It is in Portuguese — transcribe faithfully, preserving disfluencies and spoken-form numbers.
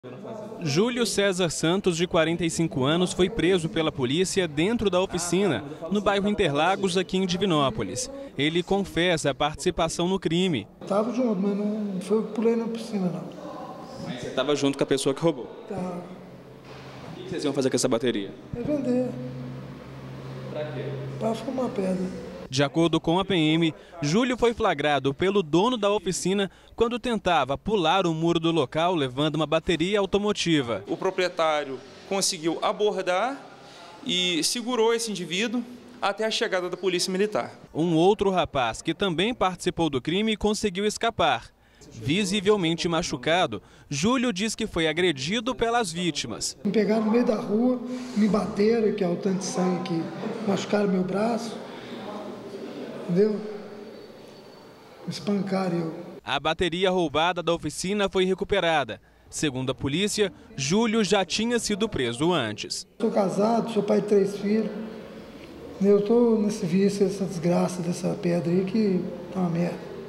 Júlio César Santos, de quarenta e cinco anos, foi preso pela polícia dentro da oficina, no bairro Interlagos, aqui em Divinópolis. Ele confessa a participação no crime. Estava junto, mas não foi eu que pulei na piscina, não. Você estava junto com a pessoa que roubou? Tá. O que vocês iam fazer com essa bateria? É vender. Pra quê? Para fumar pedra. De acordo com a P M, Júlio foi flagrado pelo dono da oficina quando tentava pular o muro do local levando uma bateria automotiva. O proprietário conseguiu abordar e segurou esse indivíduo até a chegada da polícia militar. Um outro rapaz que também participou do crime conseguiu escapar. Visivelmente machucado, Júlio diz que foi agredido pelas vítimas. Me pegaram no meio da rua, me bateram, que é o tanto de sangue que machucaram meu braço. Entendeu? Espancaram eu. A bateria roubada da oficina foi recuperada. Segundo a polícia, Júlio já tinha sido preso antes. Sou casado, sou pai de três filhos. Eu estou nesse vício, essa desgraça dessa pedra aí que tá uma merda.